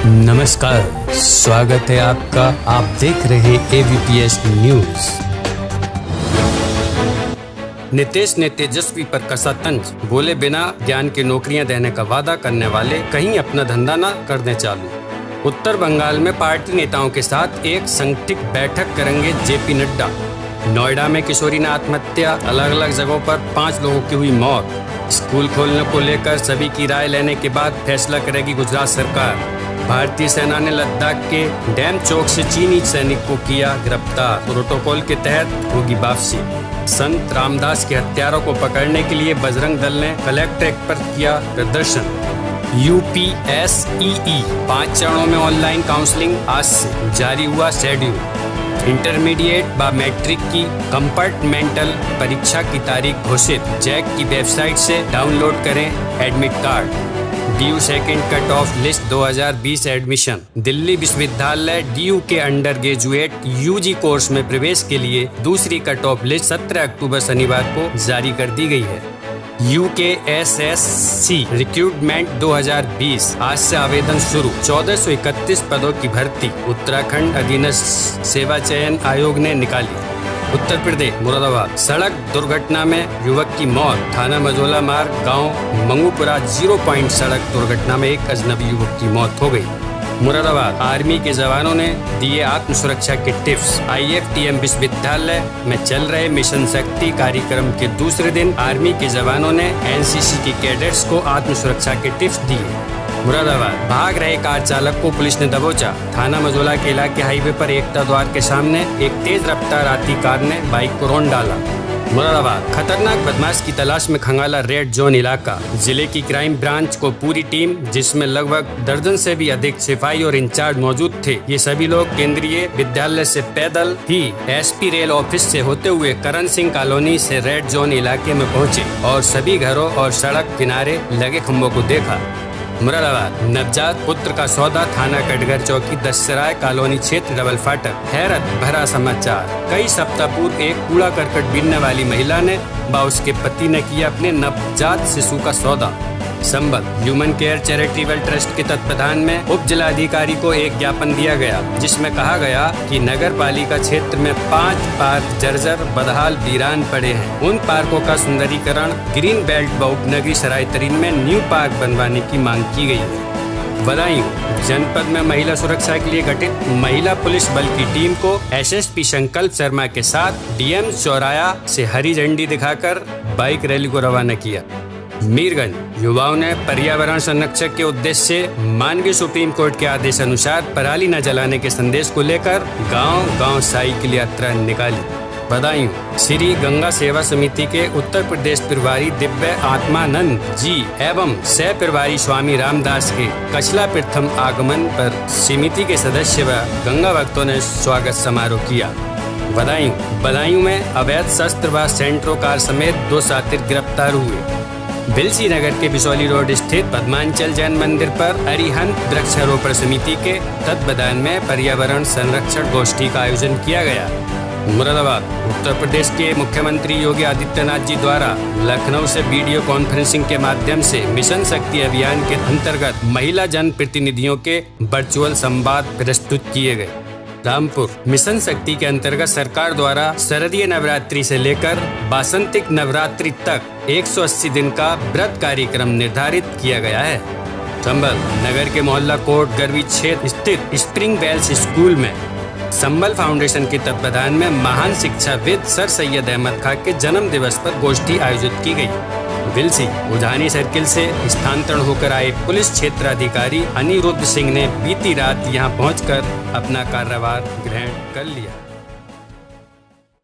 नमस्कार, स्वागत है आपका। आप देख रहे हैं AVPS न्यूज। नीतीश ने तेजस्वी पर कसा तंज, बोले बिना ज्ञान के नौकरियां देने का वादा करने वाले कहीं अपना धंधा न कर दें चालू। उत्तर बंगाल में पार्टी नेताओं के साथ एक संगठित बैठक करेंगे JP नड्डा। नोएडा में किशोरी ने आत्महत्या, अलग अलग जगहों पर 5 लोगों की हुई मौत। स्कूल खोलने को लेकर सभी की राय लेने के बाद फैसला करेगी गुजरात सरकार। भारतीय सेना ने लद्दाख के डैम चौक से चीनी सैनिक को किया गिरफ्तार, प्रोटोकॉल के तहत होगी वापसी। संत रामदास के हत्यारों को पकड़ने के लिए बजरंग दल ने कलेक्ट्रेट पर किया प्रदर्शन। UPSEE 5 चरणों में ऑनलाइन काउंसलिंग आज से जारी हुआ शेड्यूल। इंटरमीडिएट व मैट्रिक की कंपार्टमेंटल परीक्षा की तारीख घोषित। जैक की वेबसाइट से डाउनलोड करें admit card. DU second cut off list 2020 admission. Delhi विश्वविद्यालय DU के अंडर ग्रेजुएट UG कोर्स में प्रवेश के लिए दूसरी कट ऑफ लिस्ट 17 अक्टूबर शनिवार को जारी कर दी गई है। UKSSC रिक्रूटमेंट 2020 आज से आवेदन शुरू। 1431 पदों की भर्ती उत्तराखंड अधीनस्थ सेवा चयन आयोग ने निकाली। उत्तर प्रदेश मुरादाबाद सड़क दुर्घटना में युवक की मौत। थाना मजोला मार्ग गांव मंगूपुरा 0 पॉइंट सड़क दुर्घटना में एक अजनबी युवक की मौत हो गई। मुरादाबाद आर्मी के जवानों ने दिए आत्म सुरक्षा के टिप्स। IFTM विश्वविद्यालय में चल रहे मिशन शक्ति कार्यक्रम के दूसरे दिन आर्मी के जवानों ने NCC के कैडेट्स को आत्म सुरक्षा के टिप्स दिए। मुरादाबाद भाग रहे कार चालक को पुलिस ने दबोचा। थाना मजोला के इलाके हाईवे पर एकता द्वार के सामने एक तेज रफ्तार आती कार ने बाइक को रौंद डाला। मुरादाबाद खतरनाक बदमाश की तलाश में खंगाला रेड जोन इलाका। जिले की क्राइम ब्रांच को पूरी टीम, जिसमें लगभग दर्जन से भी अधिक सिपाही और इंचार्ज मौजूद थे। ये सभी लोग केंद्रीय विद्यालय से पैदल ही SP रेल ऑफिस से होते हुए करण सिंह कॉलोनी से रेड जोन इलाके में पहुंचे और सभी घरों और सड़क किनारे लगे खंभों को देखा। मुरादाबाद नवजात पुत्र का सौदा। थाना कटघर चौकी दशसराय कॉलोनी क्षेत्र डबल फाटक। हैरत भरा समाचार। कई सप्ताह पूर्व एक कूड़ा करकट बीनने वाली महिला ने व उसके पति ने किया अपने नवजात शिशु का सौदा। Sambal human care charitable trust के तत्वाधान में उप जिलाधिकारी को एक ज्ञापन दिया गया, जिसमें कहा गया कि नगर पालिका क्षेत्र में 5 पार्क जर्जर बदहाल वीरान पड़े हैं। उन पार्कों का सुंदरीकरण ग्रीन बेल्ट व उपनगरी सराय तरीन में न्यू पार्क बनवाने की मांग की गई है। बदायूं जनपद में महिला सुरक्षा के लिए गठित महिला पुलिस बल की टीम को SSP संकल्प शर्मा के साथ DM चौराया से हरी झंडी दिखाकर बाइक रैली को रवाना किया। मीरगंज युवाओं ने पर्यावरण संरक्षण के उद्देश्य से माननीय सुप्रीम कोर्ट के आदेश अनुसार पराली न जलाने के संदेश को लेकर गांव-गांव साइकिल यात्रा निकाली। बदायूं श्री गंगा सेवा समिति के उत्तर प्रदेश प्रभारी दिव्य आत्मानंद जी एवं सह प्रभारी स्वामी रामदास के कछला प्रथम आगमन पर समिति के सदस्य व गंगा भक्तों ने स्वागत समारोह किया। बदायूं में अवैध शस्त्र व सेंट्रो कार समेत 2 शातिर गिरफ्तार हुए। बिलसी नगर के बिसौली रोड स्थित पद्मांचल जैन मंदिर पर अरिहंत वृक्षारोपण समिति के तत्वावधान में पर्यावरण संरक्षण गोष्ठी का आयोजन किया गया। मुरादाबाद उत्तर प्रदेश के मुख्यमंत्री योगी आदित्यनाथ जी द्वारा लखनऊ से वीडियो कॉन्फ्रेंसिंग के माध्यम से मिशन शक्ति अभियान के अंतर्गत महिला जन प्रतिनिधियों के वर्चुअल संवाद प्रस्तुत किए गए। रामपुर मिशन शक्ति के अंतर्गत सरकार द्वारा शारदीय नवरात्रि से लेकर वासंतिक नवरात्रि तक 180 दिन का व्रत कार्यक्रम निर्धारित किया गया है। संबल नगर के मोहल्ला कोट गरवी क्षेत्र स्थित स्प्रिंग बेल्स स्कूल में संबल फाउंडेशन के तत्वाधान में महान शिक्षाविद सर सैयद अहमद खां के जन्म दिवस पर गोष्ठी आयोजित की गई। बिलसी उधानी सर्किल से स्थानांतरण होकर आए पुलिस क्षेत्राधिकारी अनिरुद्ध सिंह ने बीती रात यहां पहुंचकर अपना कार्यभार ग्रहण कर लिया।